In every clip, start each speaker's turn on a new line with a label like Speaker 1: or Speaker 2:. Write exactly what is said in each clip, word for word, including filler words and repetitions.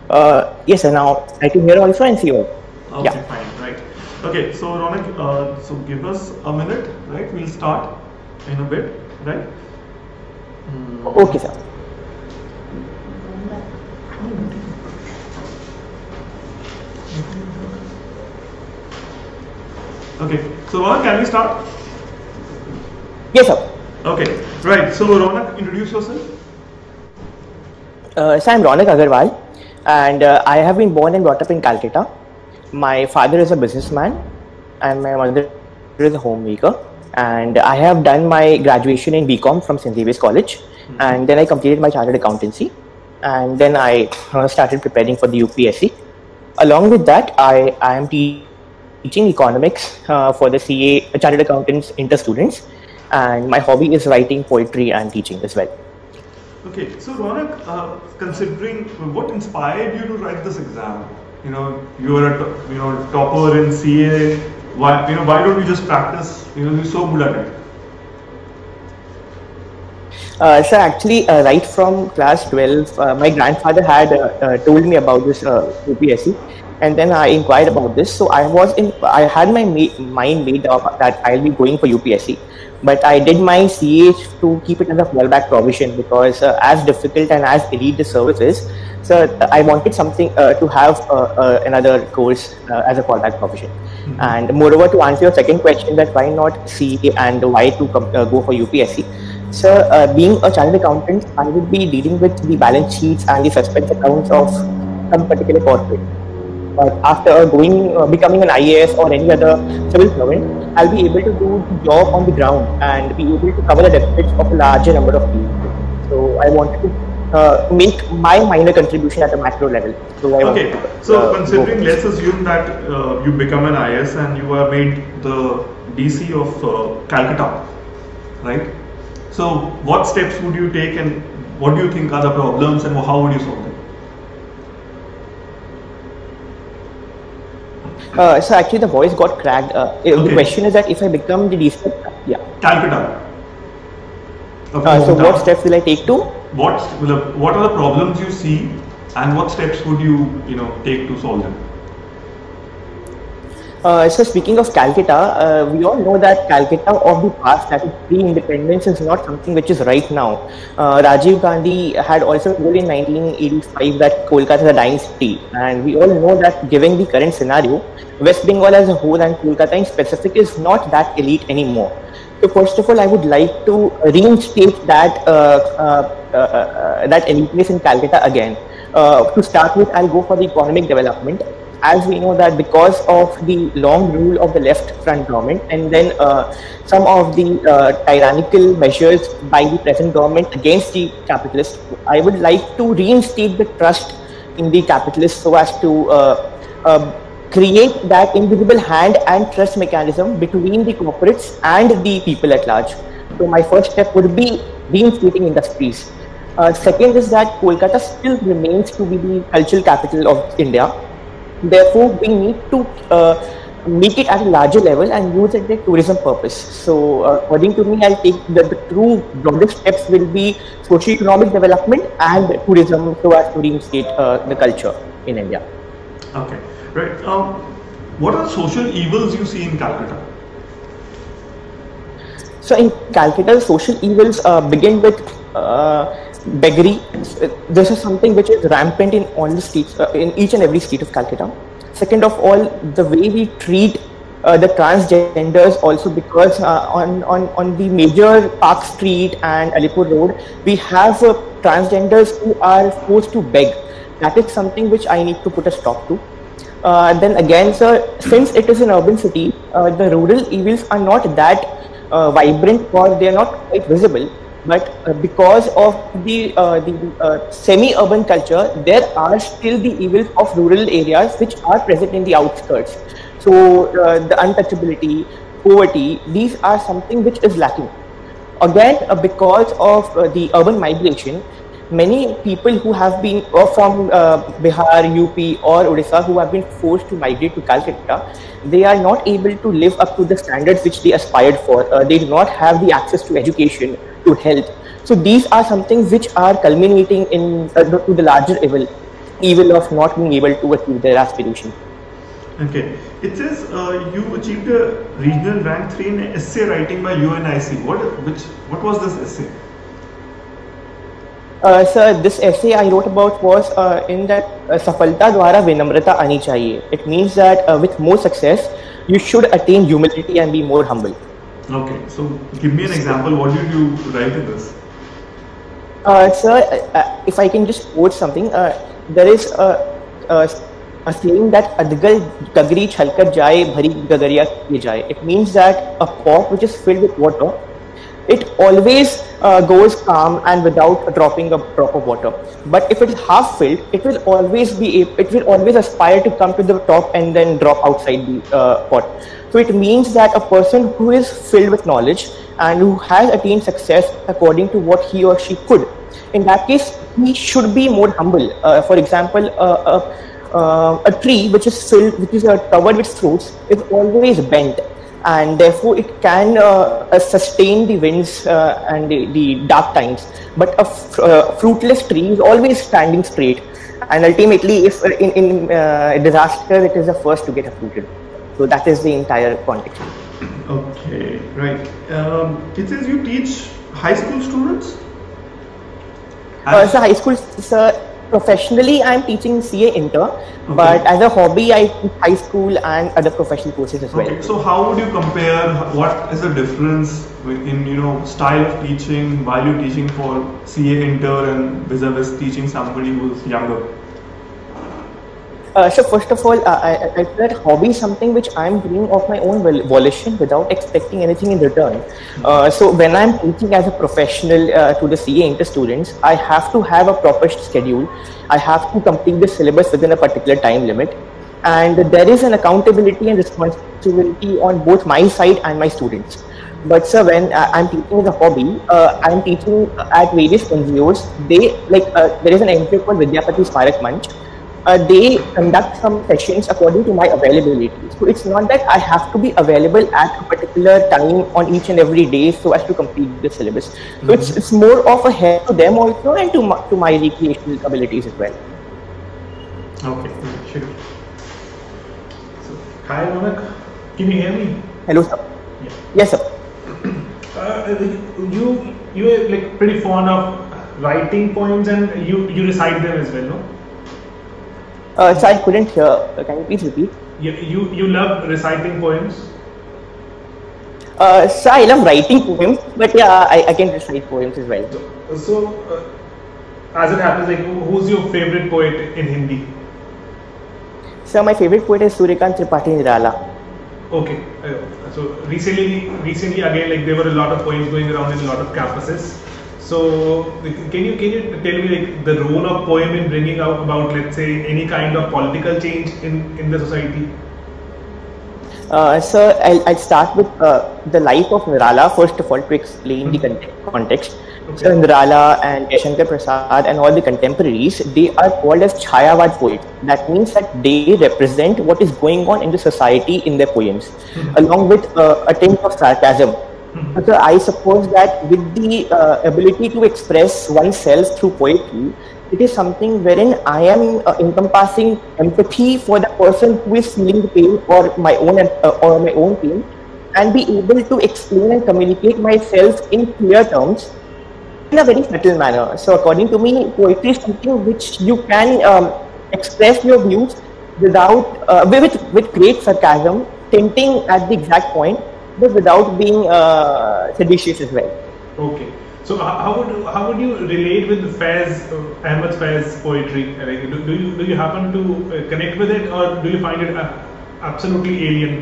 Speaker 1: Uh, yes, sir. Now I can hear also and see you. Yeah.
Speaker 2: Okay, fine, right. Okay, so Ronak, uh, so give us a minute, right? We'll start in a bit, right?
Speaker 1: Okay, sir.
Speaker 2: Okay, so Ronak, can we start?
Speaker 1: Yes, sir.
Speaker 2: Okay, right. So Ronak, introduce yourself.
Speaker 1: Uh, so I'm Ronak Agarwal, and uh, I have been born and brought up in Calcutta. My father is a businessman, and my mother is a homemaker. And I have done my graduation in B Com from Saint Xavier's College, mm-hmm. and then I completed my chartered accountancy, and then I uh, started preparing for the U P S C. Along with that, I, I am teaching economics uh, for the C A chartered accountants inter students, and my hobby is writing poetry and teaching as well.
Speaker 2: Okay, so Ronak, uh, considering what inspired you to write this exam, you know, you were a you know topper in C A. Why you know why don't you just practice? You know, you're so good at it.
Speaker 1: Uh, so actually, uh, right from class twelve, uh, my grandfather had uh, uh, told me about this uh, U P S C, and then I inquired about this. So I was in, I had my ma- mind made up that I'll be going for U P S C, but I did my C A to keep it as a fallback provision because uh, as difficult and as elite the service is, so I wanted something uh, to have uh, uh, another course uh, as a fallback provision. Mm-hmm. And moreover, to answer your second question, that why not C A and why to com- uh, go for U P S C. So, uh, being a chartered accountant, I would be dealing with the balance sheets and the suspense accounts of some particular corporate. But after going, uh, becoming an I A S or any other civil servant, I'll be able to do the job on the ground and be able to cover the deficits of a larger number of people. So, I wanted to uh, make my minor contribution at a macro level. So, I
Speaker 2: okay.
Speaker 1: To,
Speaker 2: so,
Speaker 1: uh,
Speaker 2: considering, let's assume that uh, you become an I A S and you are made the D C of uh, Calcutta, right? So, what steps would you take and what do you think are the problems and how would you solve them?
Speaker 1: Uh, so, actually, the voice got cracked. Uh, okay. The question is that if I become the D C, yeah.
Speaker 2: Calcutta.
Speaker 1: Okay, uh, so, down. What steps will I take to?
Speaker 2: What What are the problems you see, and what steps would you you know take to solve them?
Speaker 1: Uh, so speaking of Calcutta, uh, we all know that Calcutta of the past, that is pre-independence, is not something which is right now. Uh, Rajiv Gandhi had also told in nineteen eighty-five that Kolkata is a dying city, and we all know that given the current scenario, West Bengal as a whole and Kolkata in specific is not that elite anymore. So first of all, I would like to reinstate that uh, uh, uh, uh, that eliteness in Calcutta again. Uh, to start with, I'll go for the economic development. As we know that because of the long rule of the left front government and then uh, some of the uh, tyrannical measures by the present government against the capitalists, I would like to reinstate the trust in the capitalists so as to uh, uh, create that invisible hand and trust mechanism between the corporates and the people at large. So my first step would be reinstating industries. Uh, second is that Kolkata still remains to be the cultural capital of India. Therefore, we need to uh, make it at a larger level and use it for tourism purpose. So, uh, according to me, I'll take the, the true broadest steps will be socio-economic development and tourism so as to reinstate uh, the culture in India.
Speaker 2: Okay, right. Um, what are social evils you see in Calcutta?
Speaker 1: So, in Calcutta, social evils uh, begin with uh, beggary. This is something which is rampant in all the streets, uh, in each and every street of Calcutta. Second of all, the way we treat uh, the transgenders also, because uh, on, on, on the major Park Street and Alipur Road, we have uh, transgenders who are forced to beg. That is something which I need to put a stop to. Uh, then again, sir, since it is an urban city, uh, the rural evils are not that uh, vibrant or they are not quite visible. But uh, because of the, uh, the uh, semi-urban culture, there are still the evils of rural areas which are present in the outskirts. So uh, the untouchability, poverty, these are something which is lacking. Again, uh, because of uh, the urban migration, many people who have been uh, from uh, Bihar, U P or Odisha who have been forced to migrate to Calcutta, they are not able to live up to the standards which they aspired for. Uh, they do not have the access to education, to health. So these are some things which are culminating in uh, to the larger evil. evil of not being able to achieve their aspiration.
Speaker 2: Okay. It says uh, you achieved a regional rank three in essay writing by U N I C. What which what was this essay?
Speaker 1: Uh, sir, this essay I wrote about was uh, in that uh, Safalta Dwara Vinamrata Ani Chahiye. It means that uh, with more success, you should attain humility and be more humble.
Speaker 2: Okay, so give me an example. What did you write in this?
Speaker 1: Uh, sir, uh, if I can just quote something, uh, there is a, a, a saying that Adgal Gagri Chalkar Jaye Bhari Gagariya Ki Jaye. It means that a pot which is filled with water, it always uh, goes calm and without dropping a drop of water. But if it is half filled, it will always be it will always aspire to come to the top and then drop outside the uh, pot. So it means that a person who is filled with knowledge and who has attained success according to what he or she could, in that case, he should be more humble. Uh, for example, uh, uh, uh, a tree which is filled, which is uh, covered with fruits, is always bent, and therefore it can uh, uh, sustain the winds uh, and the, the dark times. But a f uh, fruitless tree is always standing straight, and ultimately, if uh, in, in uh, disaster, it is the first to get uprooted. So that is the entire context.
Speaker 2: Okay, right. Um, it says you teach high school students?
Speaker 1: Uh, so high school, sir, professionally I am teaching C A Inter,
Speaker 2: okay.
Speaker 1: But as a hobby I teach high school and other professional courses as well.
Speaker 2: Okay, so how would you compare, what is the difference in, you know, style of teaching while you're teaching for C A Inter and vis-a-vis teaching somebody who's younger?
Speaker 1: Uh, so first of all, uh, I, I feel that hobby is something which I am doing of my own volition without expecting anything in return. Uh, so when I am teaching as a professional uh, to the C A Inter students, I have to have a proper schedule. I have to complete the syllabus within a particular time limit. And there is an accountability and responsibility on both my side and my students. But sir, when uh, I'm teaching as a hobby, uh, I'm teaching at various N G Os. They, like, uh, there is an N G O called Vidyapati Smarak Manch. Uh, they conduct some sessions according to my availability. So it's not that I have to be available at a particular time on each and every day so as to complete the syllabus. So mm-hmm. it's it's more of a help to them also and to my, to my recreational abilities as well.
Speaker 2: Okay, sure. So, hi Ronak, can you hear me?
Speaker 1: Hello sir.
Speaker 2: Yeah.
Speaker 1: Yes sir.
Speaker 2: Uh, you you are like pretty fond of writing poems and you you recite them as well, no?
Speaker 1: Uh, so I couldn't hear. Uh, can you please repeat?
Speaker 2: You, you, you love reciting poems?
Speaker 1: Uh, so I love writing poems, but yeah, I, I can recite poems as well.
Speaker 2: So, so uh, as it happens, like, who's your favorite poet in Hindi?
Speaker 1: So my favorite poet is Suryakant Tripathi Nirala.
Speaker 2: Okay. Uh, so recently, recently again, like there were a lot of poems going around in a lot of campuses. So can you can you tell me like the role of poem in bringing out about, let's say, any kind of political change in in the society?
Speaker 1: Uh, so I'll, I'll start with uh, the life of Nirala first of all to explain mm-hmm. the context. Okay. So Nirala and Shankar Prasad and all the contemporaries, they are called as Chayavad poets. That means that they represent what is going on in the society in their poems, mm-hmm. along with uh, a tinge of sarcasm. Mm-hmm. So I suppose that with the uh, ability to express oneself through poetry, it is something wherein I am uh, encompassing empathy for the person who is feeling the pain or my own uh, or my own pain, and be able to explain and communicate myself in clear terms in a very subtle manner. So according to me, poetry is something which you can um, express your views without uh, with with great sarcasm, tinting at the exact point, but without being uh, seditious as well.
Speaker 2: Okay. So how would how would you relate with Faiz, uh, Ahmed Faiz poetry? Like, do, do you do you happen to uh, connect with it, or do you find it uh, absolutely alien?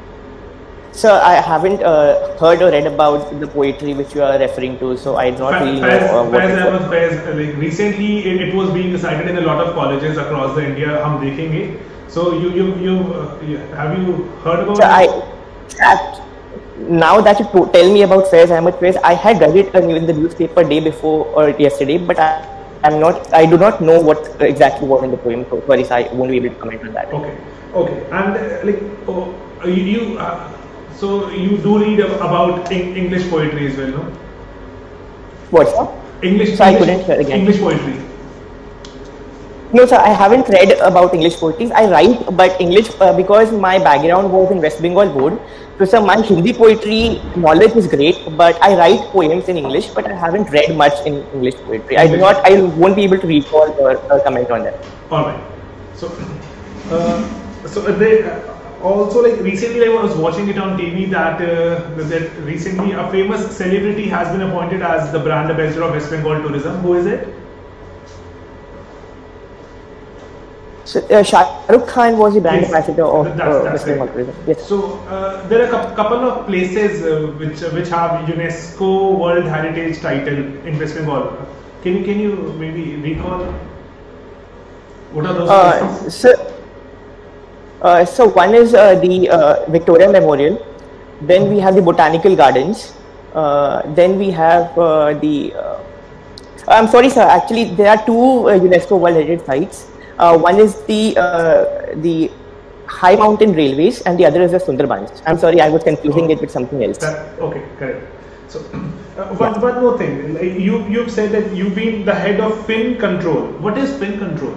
Speaker 1: So I haven't uh, heard or read about the poetry which you are referring to, so I do not
Speaker 2: Faiz,
Speaker 1: really
Speaker 2: Faiz,
Speaker 1: know uh, what
Speaker 2: Faiz,
Speaker 1: it
Speaker 2: Ahmed Faiz, like recently it, it was being recited in a lot of colleges across the India. Hum dekhenge. So you you you, uh, you have you heard about
Speaker 1: so
Speaker 2: it?
Speaker 1: I, at, now that you tell me about Faiz Ahmed Faiz, I had read it in the newspaper day before or yesterday, but I am not. I do not know what exactly was in the poem. So sorry, so I won't be able to comment on that.
Speaker 2: Okay, okay, and uh, like oh, you, you uh, so you do read about English poetry as well, no?
Speaker 1: What's that?
Speaker 2: English.
Speaker 1: So
Speaker 2: English,
Speaker 1: I couldn't hear again.
Speaker 2: English poetry.
Speaker 1: No, sir, I haven't read about English poetry. I write, but English, uh, because my background was in West Bengal board. So, sir, my Hindi poetry knowledge is great, but I write poems in English, but I haven't read much in English poetry. I do not, I won't be able to recall or uh, comment on that.
Speaker 3: All right. So, uh, so they uh, also, like, recently I was watching it on T V that uh, that recently a famous celebrity has been appointed as the brand ambassador of West Bengal tourism. Who is it?
Speaker 1: So, uh, Shah Rukh Khan was the brand
Speaker 3: Yes,
Speaker 1: ambassador of
Speaker 3: that's,
Speaker 1: uh,
Speaker 3: that's
Speaker 1: West Bengal
Speaker 3: right.
Speaker 1: tourism. Yes.
Speaker 3: So uh, there are a cou- couple of places uh, which uh, which have UNESCO World Heritage title in West Bengal. Can you can you maybe recall what are those
Speaker 1: Uh,
Speaker 3: places?
Speaker 1: so, uh, so one is uh, the uh, Victoria Memorial. Then we have the Botanical Gardens. Uh, then we have uh, the. Uh, I'm sorry, sir. Actually, there are two uh, UNESCO World Heritage sites. Uh, one is the uh, the High Mountain Railways, and the other is the Sundarbans. I'm sorry, I was confusing it with something else.
Speaker 3: That, okay, correct. So uh, one, one more thing. Like, You you've said that you've been the head of Fin Control. What is Fin Control?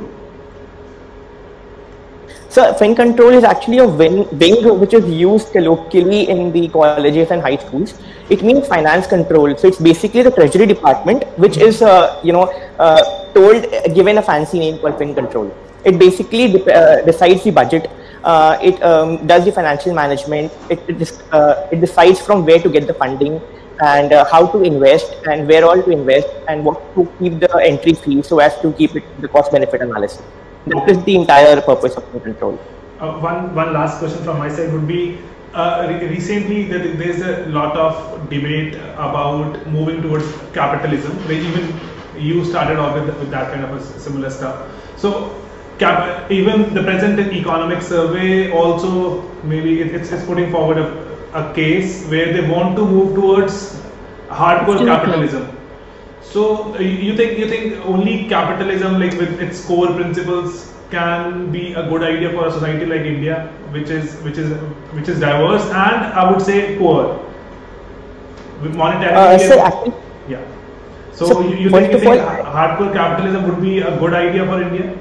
Speaker 1: So, Fin Control is actually a wing, wing which is used colloquially in the colleges and high schools. It means finance control. So, it's basically the treasury department, which is, uh, you know, uh, told, given a fancy name called Fin Control. It basically de- uh, decides the budget. Uh, it um, does the financial management. It, it, uh, it decides from where to get the funding and uh, how to invest and where all to invest and what to keep the entry fee so as to keep it the cost benefit analysis. That is the entire purpose of Fin Control.
Speaker 3: Uh, one one last question from my side would be, uh, re- recently there, there's a lot of debate about moving towards capitalism. Where even you started off with, with that kind of a s- similar stuff. So cap- even the present economic survey also maybe it, it's, it's putting forward a, a case where they want to move towards hardcore capitalism. So uh, you think you think only capitalism, like with its core principles, can be a good idea for a society like India, which is which is which is diverse and I would say poor, with monetarily.
Speaker 1: Uh, sir, actually,
Speaker 3: yeah. So,
Speaker 1: so
Speaker 3: you, you
Speaker 1: first
Speaker 3: think, you
Speaker 1: of
Speaker 3: think
Speaker 1: all,
Speaker 3: hardcore capitalism would be a good idea for India?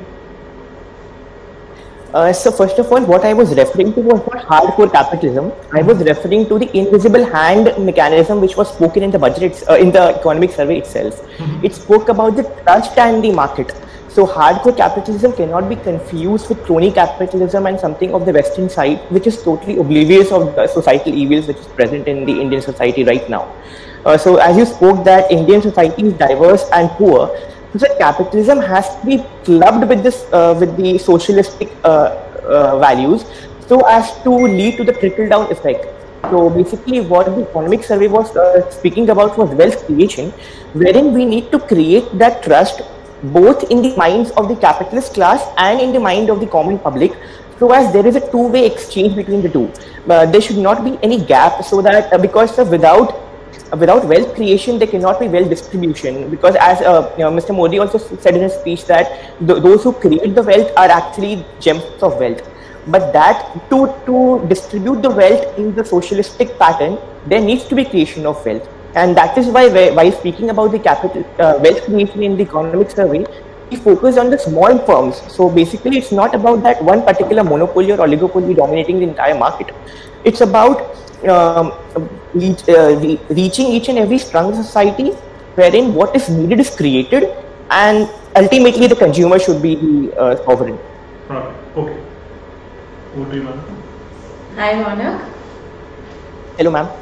Speaker 1: Uh, so first of all, what I was referring to was not hardcore capitalism. I was referring to the invisible hand mechanism which was spoken in the budget, uh, in the economic survey itself. Mm-hmm. It spoke about the trust and the market. So hardcore capitalism cannot be confused with crony capitalism and something of the Western side, which is totally oblivious of the societal evils which is present in the Indian society right now. Uh, so as you spoke that Indian society is diverse and poor, so capitalism has to be clubbed with this, uh, with the socialistic uh, uh, values, so as to lead to the trickle-down effect. So basically, what the economic survey was uh, speaking about was wealth creation, wherein we need to create that trust both in the minds of the capitalist class and in the mind of the common public, so as there is a two-way exchange between the two. Uh, there should not be any gap, so that uh, because uh, without Without wealth creation, there cannot be wealth distribution, because as uh, you know, Mister Modi also said in his speech that th- those who create the wealth are actually gems of wealth. But that to, to distribute the wealth in the socialistic pattern, there needs to be creation of wealth. And that is why, while speaking about the capital uh, wealth creation in the economic survey, we focus on the small firms. So basically, it's not about that one particular monopoly or oligopoly dominating the entire market. It's about um, reach, uh, re- reaching each and every strong society, wherein what is needed is created, and ultimately the consumer should be the uh, sovereign.
Speaker 3: Right. Okay. What do you want?
Speaker 4: Hi, Ronak.
Speaker 1: Hello, ma'am.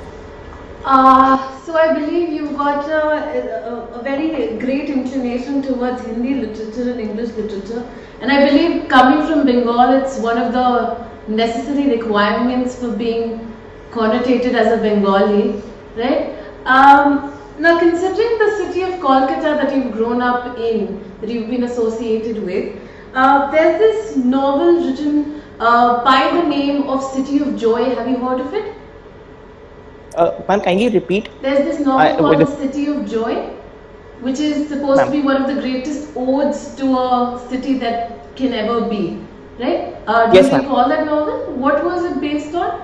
Speaker 4: Uh, so I believe you've got a, a, a very great inclination towards Hindi literature and English literature, and I believe coming from Bengal, it's one of the necessary requirements for being connotated as a Bengali, right? Um, now, considering the city of Kolkata that you've grown up in, that you've been associated with, uh, there's this novel written uh, by the name of City of Joy. Have you heard of it?
Speaker 1: Uh, ma'am, kindly repeat.
Speaker 4: There's this novel
Speaker 1: I-
Speaker 4: called
Speaker 1: with
Speaker 4: The City of Joy, which is supposed to
Speaker 1: Ma'am.
Speaker 4: be one of the greatest odes to a city that can ever be, right? Uh, do
Speaker 1: Yes,
Speaker 4: you
Speaker 1: ma'am.
Speaker 4: recall that novel? What was it based on?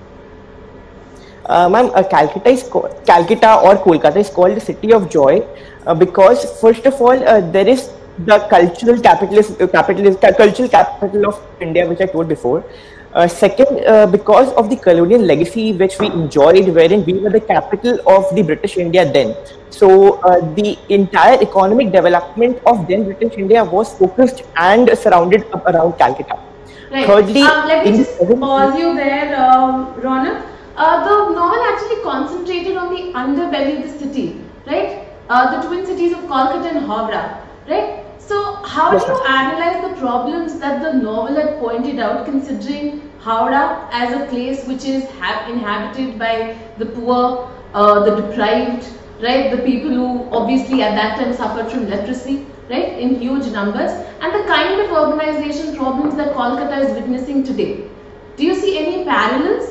Speaker 1: Uh, ma'am, uh, Calcutta is co- Calcutta or Kolkata is called the City of Joy uh, because first of all uh, there is the cultural capitalist, uh, capitalist, cultural capital of India, which I told before. Uh, second, uh, because of the colonial legacy which we enjoyed, wherein we were the capital of the British India then. So uh, the entire economic development of then British India was focused and surrounded up around Calcutta.
Speaker 4: Right.
Speaker 1: Thirdly,
Speaker 4: um, let me
Speaker 1: in
Speaker 4: just pause you there, um, Ronak. Uh, the novel actually concentrated on the underbelly of the city, right? Uh, the twin cities of Kolkata and Howrah, right? So, how
Speaker 1: Yes,
Speaker 4: do you
Speaker 1: ma'am.
Speaker 4: analyze the problems that the novel had pointed out, considering Howrah as a place which is ha inhabited by the poor, uh, the deprived, right? The people who obviously at that time suffered from leprosy, right? In huge numbers, and the kind of urbanization problems that Kolkata is witnessing today. Do you see any parallels?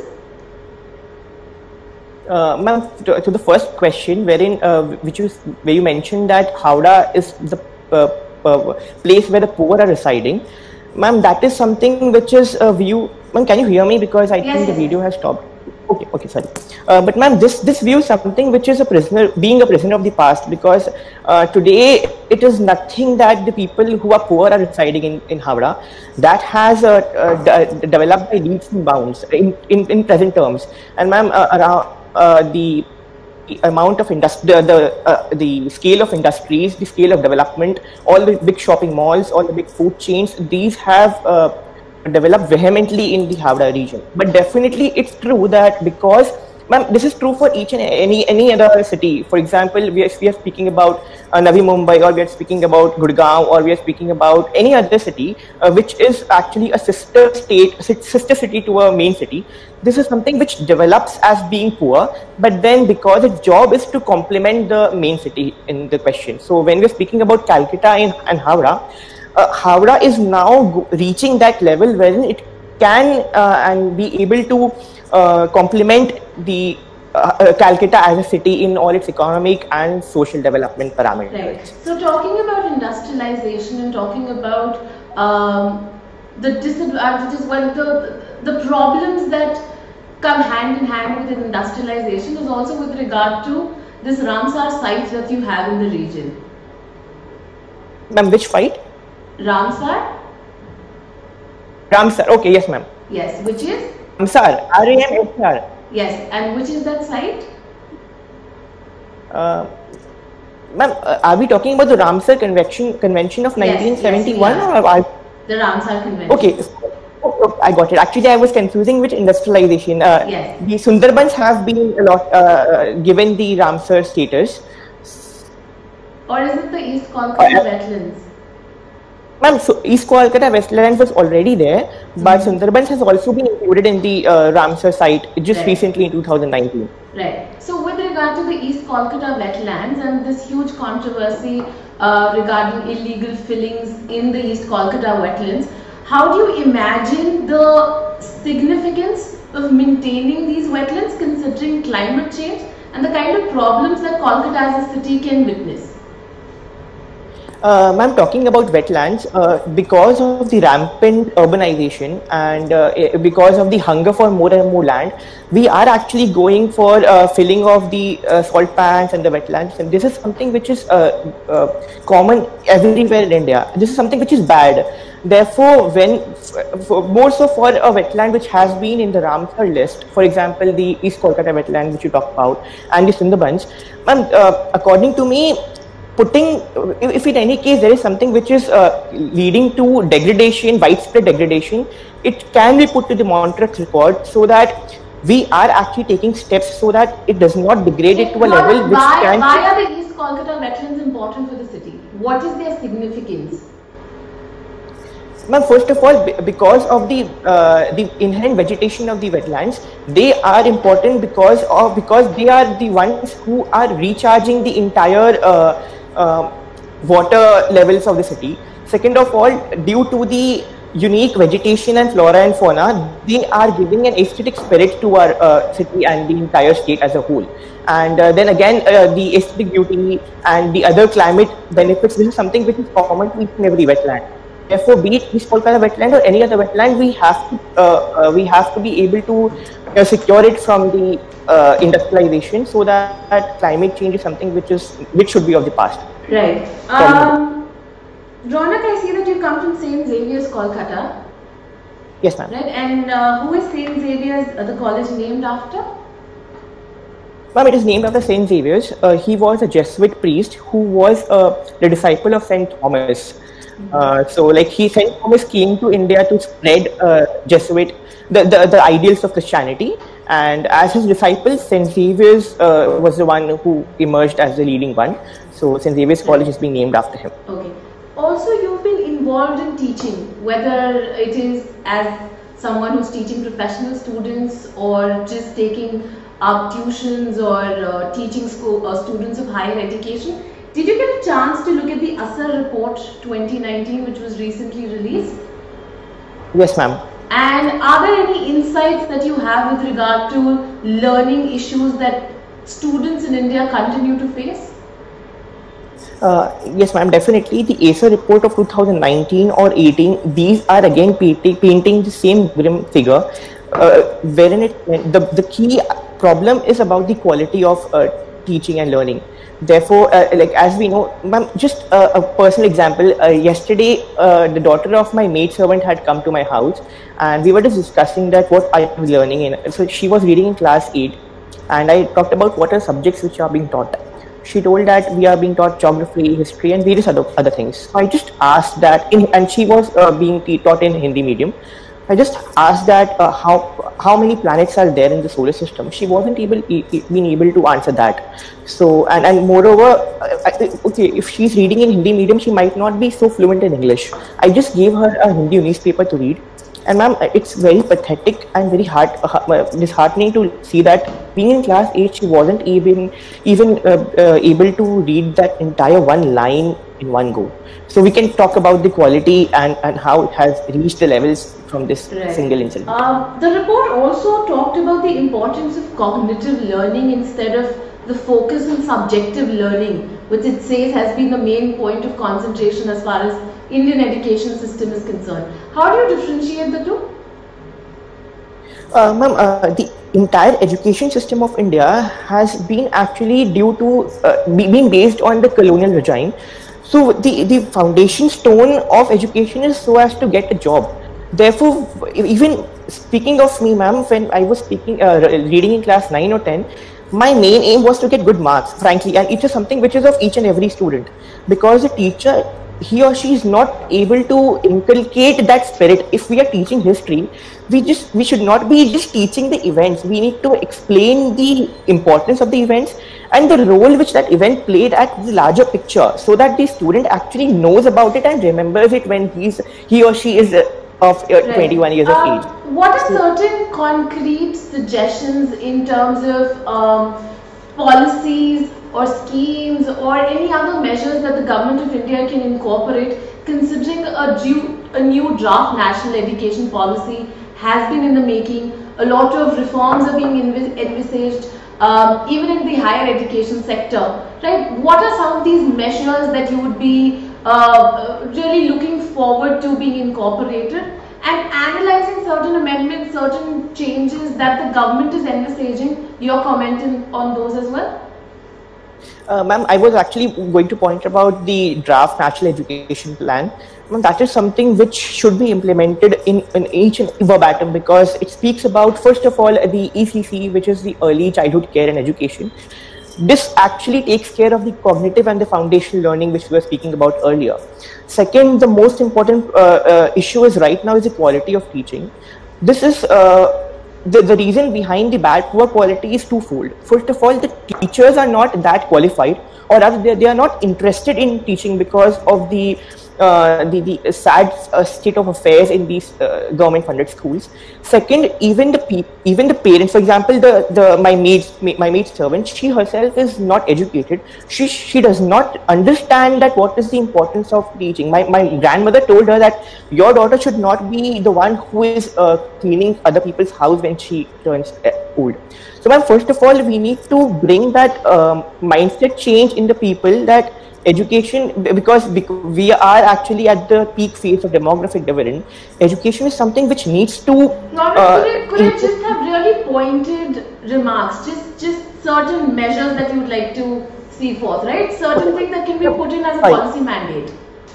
Speaker 1: Uh, ma'am, to, to the first question, wherein uh, which you where you mentioned that Howrah is the uh, uh, place where the poor are residing, ma'am, that is something which is a view. Ma'am, can you hear me? Because I
Speaker 4: Yes,
Speaker 1: think the
Speaker 4: yes.
Speaker 1: video has stopped. Okay, okay, sorry. Uh, but ma'am, this this view is something which is a prisoner, being a prisoner of the past, because uh, today it is nothing that the people who are poor are residing in in Howrah. That has uh, uh, de developed by leaps and bounds in in, in present terms. And ma'am, uh, around uh, the amount of industry, the the, uh, the scale of industries, the scale of development, all the big shopping malls, all the big food chains, these have uh, developed vehemently in the Howrah region. But definitely it's true that because, ma'am, this is true for each and any any other city. For example, we are, we are speaking about uh, Navi Mumbai, or we are speaking about Gurgaon, or we are speaking about any other city uh, which is actually a sister state, sister city to a main city. This is something which develops as being poor, but then because its job is to complement the main city in the question. So when we're speaking about Calcutta and, and Howrah, uh, Howrah is now reaching that level wherein it can uh, and be able to uh, complement the uh, uh, Calcutta as a city in all its economic and social development parameters.
Speaker 4: Right. So talking about industrialization and talking about um, the disadvantages, well, the the problems that come hand in hand with industrialization is also with regard to this Ramsar site that you have in the region.
Speaker 1: Ma'am, which fight?
Speaker 4: Ramsar?
Speaker 1: Ramsar. Okay, yes, ma'am.
Speaker 4: Yes, which is?
Speaker 1: Ramsar. R A M S R.
Speaker 4: Yes, and which is that site?
Speaker 1: Uh, Ma'am, uh, are we talking about the Ramsar Convention Convention of
Speaker 4: Yes,
Speaker 1: nineteen seventy-one,
Speaker 4: yes, we are.
Speaker 1: or are,
Speaker 4: The Ramsar Convention.
Speaker 1: okay? Oh, oh, I got it. Actually, I was confusing with industrialization. Uh,
Speaker 4: Yes.
Speaker 1: The Sundarbans have been a lot uh, given the Ramsar status.
Speaker 4: Or is it the East Kolkata
Speaker 1: Uh,
Speaker 4: wetlands?
Speaker 1: Ma'am, so East Kolkata Westlands was already there, but Sundarbans has also been included in the uh, Ramsar site just
Speaker 4: Right.
Speaker 1: recently in two thousand nineteen.
Speaker 4: Right. So with regard to the East Kolkata wetlands and this huge controversy uh, regarding illegal fillings in the East Kolkata wetlands, how do you imagine the significance of maintaining these wetlands considering climate change and the kind of problems that Kolkata as a city can witness?
Speaker 1: Uh, Ma'am, talking about wetlands, uh, because of the rampant urbanization and uh, eh, because of the hunger for more and more land, we are actually going for uh, filling of the uh, salt pans and the wetlands. And this is something which is uh, uh, common everywhere in India. This is something which is bad. Therefore, when for, more so for a wetland which has been in the Ramsar list, for example, the East Kolkata wetland which you talked about, and the Sundarbans, ma'am, uh, according to me, putting, if in any case there is something which is uh, leading to degradation, widespread degradation, it can be put to the Montreux report so that we are actually taking steps so that it does not degrade it to a
Speaker 4: What-
Speaker 1: level which
Speaker 4: why,
Speaker 1: can...
Speaker 4: why are the East Kolkata wetlands important for the city? What is their significance?
Speaker 1: Ma'am, first of all, be- because of the uh, the inherent vegetation of the wetlands, they are important because of because they are the ones who are recharging the entire uh, uh, water levels of the city. Second of all, due to the unique vegetation and flora and fauna, they are giving an aesthetic spirit to our uh, city and the entire state as a whole. And uh, then again, uh, the aesthetic beauty and the other climate benefits, this is something which is common to each and every wetland. Therefore, be it East Kolkata wetland or any other wetland, we have to uh, uh, we have to be able to uh, secure it from the uh, industrialization, so that, that climate change is something which is which should be of the past.
Speaker 4: Right. Um, Ronak, I see that you come from Saint Xavier's, Kolkata.
Speaker 1: Yes, ma'am.
Speaker 4: Right, and uh, who is Saint Xavier's, uh, the college named after?
Speaker 1: Ma'am, it is named after Saint Xavier's. Uh, he was a Jesuit priest who was uh, the disciple of Saint Thomas. Mm-hmm. uh, so, like he, Saint Thomas came to India to spread uh, Jesuit the, the the ideals of Christianity, and as his disciple, Saint Xavier's uh, was the one who emerged as the leading one. So, Saint Xavier's okay. College is being named after him.
Speaker 4: Okay. Also, you've been involved in teaching, whether it is as someone who's teaching professional students or just taking up tuitions or uh, teaching school, uh, students of higher education. Did you get a chance to look at the Asar report twenty nineteen, which was recently released?
Speaker 1: Yes, ma'am.
Speaker 4: And are there any insights that you have with regard to learning issues that students in India continue to face?
Speaker 1: Uh, yes, ma'am, definitely. The A C E R report of two thousand nineteen or eighteen, these are again painting, painting the same grim figure, uh, wherein it, the, the key problem is about the quality of uh, teaching and learning. Therefore, uh, like as we know, ma'am, just uh, a personal example, uh, yesterday uh, the daughter of my maidservant had come to my house and we were just discussing that what I was learning in. So she was reading in class eight and I talked about what are subjects which are being taught. She told that we are being taught geography, history and various other, other things. So I just asked that, in, and she was uh, being taught in Hindi medium. I just asked that uh, how how many planets are there in the solar system. She wasn't able e being able to answer that. So and and moreover, uh, okay, if she's reading in Hindi medium, she might not be so fluent in English. I just gave her a Hindi newspaper to read, and ma'am, it's very pathetic and very hard, uh, disheartening to see that being in class eight, she wasn't even even uh, uh, able to read that entire one line in one go. So we can talk about the quality and, and how it has reached the levels from this right. single incident.
Speaker 4: Uh, the report also talked about the importance of cognitive learning instead of the focus on subjective learning, which it says has been the main point of concentration as far as Indian education system is concerned. How do you differentiate the two?
Speaker 1: Uh, Ma'am, uh, the entire education system of India has been actually due to uh, be, being based on the colonial regime. So the, the foundation stone of education is so as to get a job. Therefore, even speaking of me, ma'am, when I was speaking, uh, reading in class nine or ten, my main aim was to get good marks, frankly, and it is something which is of each and every student, because the teacher, he or she is not able to inculcate that spirit. If we are teaching history, we just we should not be just teaching the events. We need to explain the importance of the events and the role which that event played at the larger picture, so that the student actually knows about it and remembers it when he's he or she is uh, of uh, right. twenty-one years uh, of age.
Speaker 4: What are certain concrete suggestions in terms of um, policies or schemes or any other measures that the government of India can incorporate, considering a, due, a new draft national education policy has been in the making, a lot of reforms are being envisaged, um, even in the higher education sector, right? What are some of these measures that you would be uh, really looking forward to being incorporated, and analyzing certain amendments, certain changes that the government is envisaging? Your comment in, on those as well?
Speaker 1: Uh, Ma'am, I was actually going to point about the draft national education plan. Ma'am, that is something which should be implemented in, in each and verbatim, because it speaks about, first of all, the E C C, which is the early childhood care and education. This actually takes care of the cognitive and the foundational learning which we were speaking about earlier. Second, the most important uh, uh, issue is right now is the quality of teaching. This is uh, The, the reason behind the bad poor quality is twofold. First of all, the teachers are not that qualified, or rather they, they are not interested in teaching because of the uh, the, the sad uh, state of affairs in these uh, government funded schools. Second, even the pe even the parents, for example, the, the my maid my maid servant, she herself is not educated. She she does not understand that what is the importance of teaching. My, my grandmother told her that your daughter should not be the one who is uh, cleaning other people's house when she turns old. So, ma'am, first of all, we need to bring that um, mindset change in the people, that education, because, because we are actually at the peak phase of demographic dividend. Education is something which needs to.
Speaker 4: Robert, uh, could, I, could I just have really pointed remarks, just just certain measures that you would like to see forth, right? Certain things that can be put in as a policy mandate.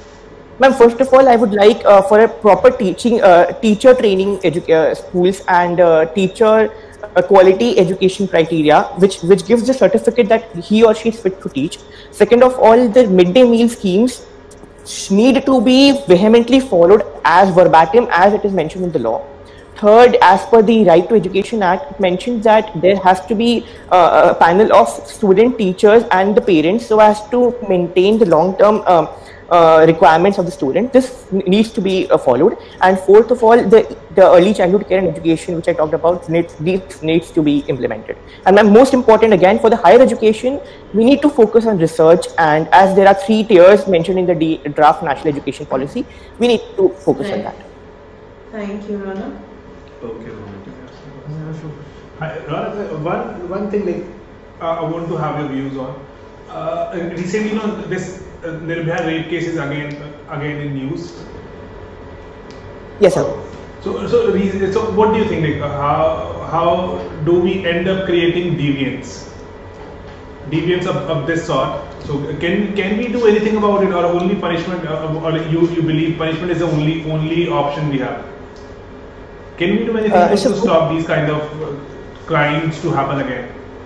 Speaker 1: Ma'am, first of all, I would like uh, for a proper teaching, uh, teacher training uh, schools and uh, teacher uh, quality education criteria, which which gives the certificate that he or she is fit to teach. Second of all, the midday meal schemes need to be vehemently followed as verbatim as it is mentioned in the law. Third, as per the Right to Education Act, it mentions that there has to be uh, a panel of student, teachers and the parents so as to maintain the long-term um, uh, requirements of the student. This needs to be uh, followed. And fourth of all, the, the early childhood care and education, which I talked about, needs, these needs to be implemented. And then most important again, for the higher education, we need to focus on research, and as there are three tiers mentioned in the D draft National Education Policy, we need to focus right. on that.
Speaker 4: Thank you, Rana.
Speaker 2: Okay.
Speaker 3: Hi, Rana, one one thing like uh, I want to have your views on. Uh, recently, you know, this uh, Nirbhaya rape case is again uh, again in news.
Speaker 1: Yes, sir.
Speaker 3: So, so, so what do you think? Like, uh, how how do we end up creating deviance? Deviance of, of this sort. So, can can we do anything about it, or only punishment? Uh, or you you believe punishment is the only only option we have? Can we do anything uh, to so stop these kind of uh, crimes to happen again?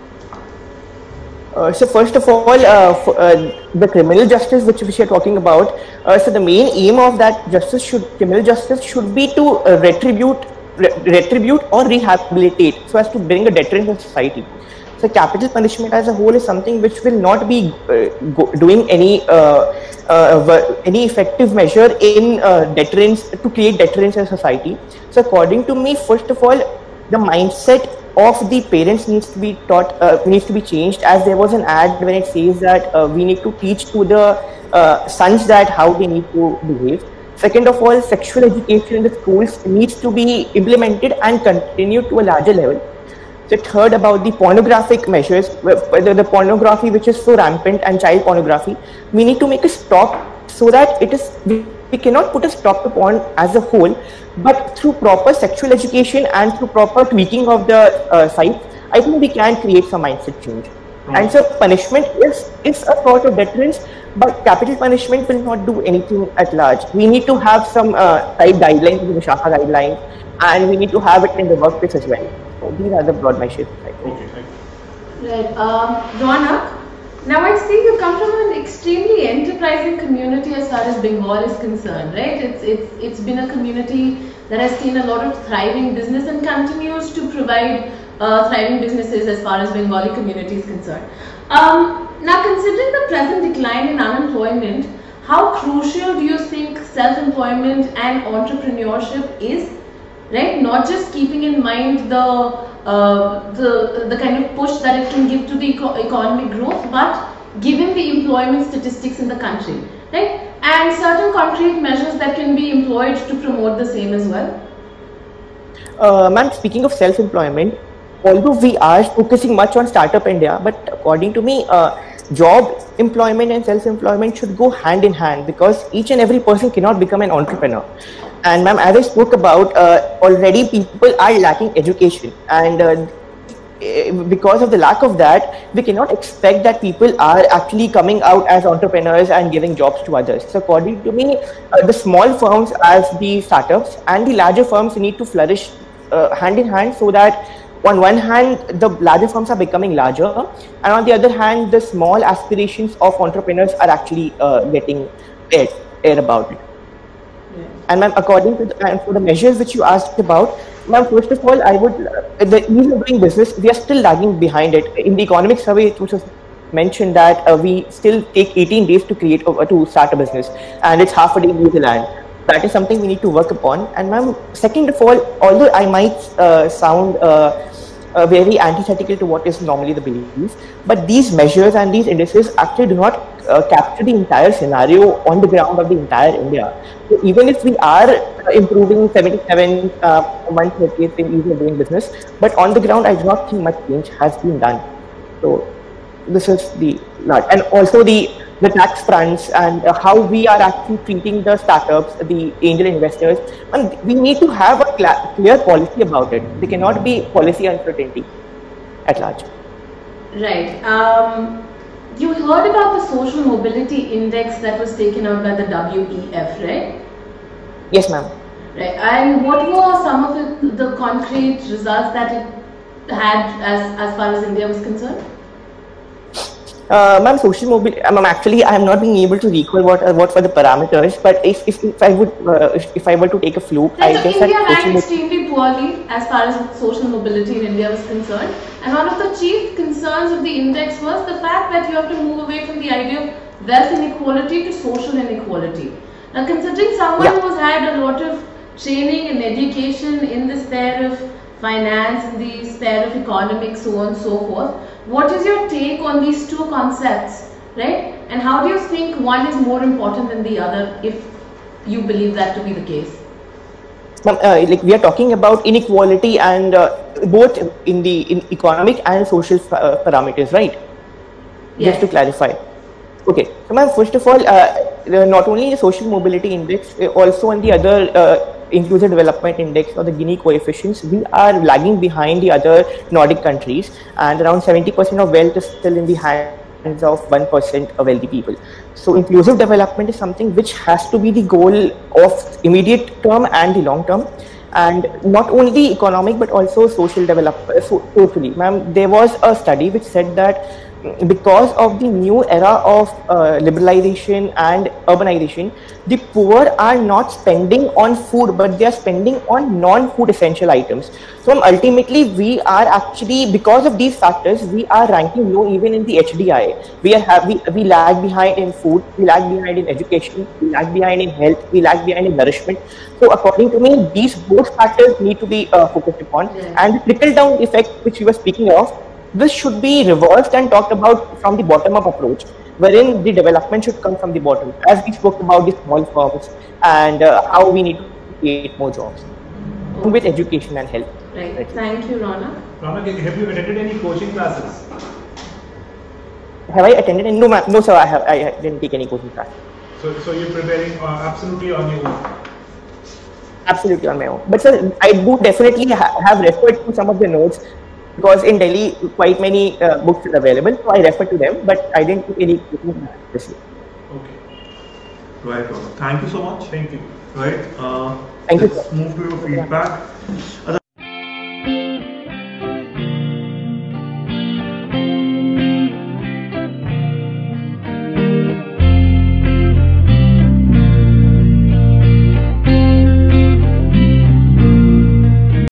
Speaker 1: Uh, so first of all, uh, for, uh, the criminal justice which we are talking about, uh, so the main aim of that justice should, criminal justice should be to uh, retribute, re retribute or rehabilitate, so as to bring a deterrent to society. So capital punishment as a whole is something which will not be uh, go, doing any uh, uh, any effective measure in uh, deterrence, to create deterrence in society. So according to me, first of all, the mindset of the parents needs to be taught, uh, needs to be changed, as there was an ad when it says that uh, we need to teach to the uh, sons that how they need to behave. Second of all, sexual education in the schools needs to be implemented and continue to a larger level. So third, about the pornographic measures, the, the pornography which is so rampant and child pornography, we need to make a stop so that it is, we, we cannot put a stop to porn as a whole, but through proper sexual education and through proper tweaking of the uh, site, I think we can create some mindset change. Mm. And so punishment is, is a sort of deterrence, but capital punishment will not do anything at large. We need to have some uh, type guidelines, the Vishakha guidelines, and we need to have it in the workplace as well. So these are the broad measures.
Speaker 3: Okay, thank
Speaker 4: you. Right. Um, Ronak, now I see you come from an extremely enterprising community as far as Bengal is concerned, right? It's, it's, it's been a community that has seen a lot of thriving business and continues to provide uh, thriving businesses as far as Bengali community is concerned. Um, now, considering the present decline in unemployment, how crucial do you think self-employment and entrepreneurship is? Right, not just keeping in mind the uh, the the kind of push that it can give to the eco economic growth, but given the employment statistics in the country, right, and certain concrete measures that can be employed to promote the same as well.
Speaker 1: Uh, Ma'am, speaking of self-employment, although we are focusing much on Startup India, but according to me, uh, job employment and self-employment should go hand in hand, because each and every person cannot become an entrepreneur. And ma'am, as I spoke about, uh, already people are lacking education, and uh, because of the lack of that, we cannot expect that people are actually coming out as entrepreneurs and giving jobs to others. So according to me, uh, the small firms as the startups and the larger firms need to flourish uh, hand in hand, so that on one hand, the larger firms are becoming larger, and on the other hand, the small aspirations of entrepreneurs are actually uh, getting aired, aired about it. Yeah. And ma'am, according to the, and for the measures which you asked about, ma'am, first of all, I would, uh, the ease of doing business, we are still lagging behind it. In the economic survey, it was mentioned that uh, we still take eighteen days to create, uh, to start a business, and it's half a day in New Zealand. That is something we need to work upon. And ma'am, second of all, although I might uh, sound uh, uh, very antithetical to what is normally the belief, but these measures and these indices actually do not uh, capture the entire scenario on the ground of the entire India. So even if we are improving seventy-seven uh, one thirtieth in ease of doing business, but on the ground, I do not think much change has been done. So this is the lot, and also the the tax fronts and uh, how we are actually treating the startups, the angel investors, and we need to have a clear policy about it. There cannot be policy uncertainty at large.
Speaker 4: Right. Um, you heard about the social mobility index that was taken out by the W E F, right?
Speaker 1: Yes, ma'am.
Speaker 4: Right. And what were some of the, the concrete results that it had as, as far as India was concerned?
Speaker 1: Uh, ma'am, social mobility. Um, actually, I am not being able to recall what uh, what were the parameters. But if if, if I would uh, if, if I were to take a fluke,
Speaker 4: Right,
Speaker 1: I
Speaker 4: so
Speaker 1: guess
Speaker 4: India
Speaker 1: that
Speaker 4: ranked
Speaker 1: social
Speaker 4: extremely poorly as far as social mobility in India was concerned. And one of the chief concerns of the index was the fact that you have to move away from the idea of wealth inequality to social inequality. Now, considering someone
Speaker 1: Yeah.
Speaker 4: who has had a lot of training and education in the sphere of finance, in the sphere of economics, so on and so forth, what is your take on these two concepts, right? And how do you think one is more important than the other, if you believe that to be the case?
Speaker 1: Ma'am, uh, like we are talking about inequality and uh, both in the in economic and social uh, parameters, right?
Speaker 4: Yes.
Speaker 1: Just to clarify. Okay, so ma'am, first of all, uh, not only the social mobility index, uh, also on the other uh, inclusive development index or the Gini coefficients, we are lagging behind the other Nordic countries, and around seventy percent of wealth is still in the hands of one percent of wealthy people. So inclusive development is something which has to be the goal of immediate term and the long term, and not only economic but also social development. So, totally, ma'am, there was a study which said that because of the new era of uh, liberalization and urbanization, the poor are not spending on food, but they are spending on non-food essential items. So ultimately, we are actually, because of these factors, we are ranking low even in the H D I. We are have, we, we lag behind in food, we lag behind in education, we lag behind in health, we lag behind in nourishment. So according to me, these both factors need to be uh, focused upon,
Speaker 4: Yes.
Speaker 1: and the trickle-down effect, which we were speaking of, this should be reversed and talked about from the bottom-up approach, wherein the development should come from the bottom, as we spoke about the small firms and uh, how we need to create more jobs with education and health.
Speaker 4: Right.
Speaker 1: Right.
Speaker 4: Thank you, Rana.
Speaker 3: Rana, have you attended any coaching classes?
Speaker 1: Have I attended? No, ma'am. No, sir. I have. I didn't take any coaching class.
Speaker 3: So, so you're preparing uh, absolutely on your own.
Speaker 1: Absolutely on my own. But sir, I do definitely ha have referred to some of the notes, because in Delhi quite many uh, books are available, so I refer to them, but I didn't take any coaching class.
Speaker 3: Okay.
Speaker 2: Right, Rana. Thank you so much.
Speaker 3: Thank you.
Speaker 2: Right. Uh,
Speaker 1: Thank you,
Speaker 2: let's
Speaker 1: sir.
Speaker 2: move to your feedback.